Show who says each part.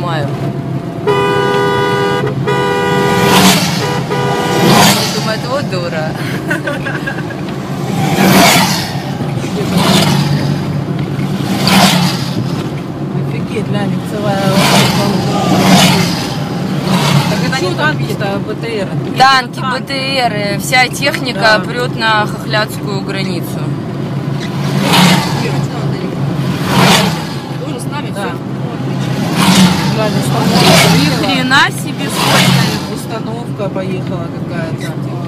Speaker 1: снимаю. Они думают, вот дура.
Speaker 2: Офигеть, глянь, целая... Что танки-то, БТР?
Speaker 1: Танки, БТР, вся техника прет на хохлядскую границу.
Speaker 3: Тоже с нами все.
Speaker 2: Ни хрена себе, сколько установка поехала какая-то.